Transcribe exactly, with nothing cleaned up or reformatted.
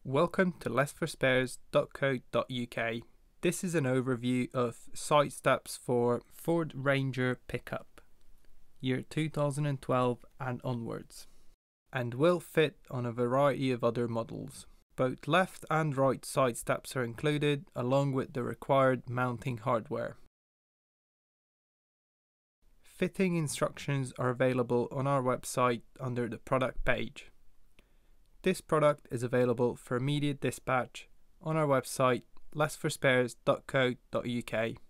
Welcome to less for spares dot co dot U K. This is an overview of side steps for Ford Ranger pickup, year two thousand twelve and onwards, and will fit on a variety of other models. Both left and right side steps are included along with the required mounting hardware. Fitting instructions are available on our website under the product page. This product is available for immediate dispatch on our website less for spares dot co dot U K.